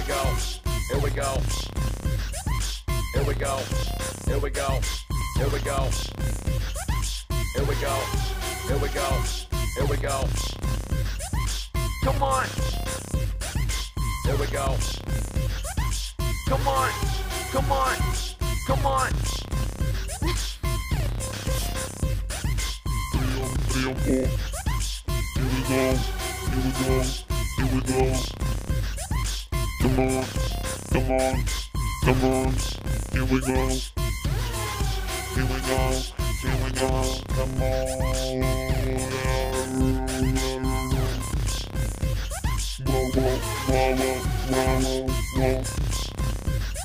go. Here we go. Here we go. Here we go. Here we go. Here we go. Here we go. Here we go. Come on. Here we go. Come on. Come on. Come on. Here we go. Here we go. Here we go. Come on. Come on. Come on. Here we go. Here we go. Here we go. Come on. Whoa, whoa, whoa, whoa, whoa, whoa.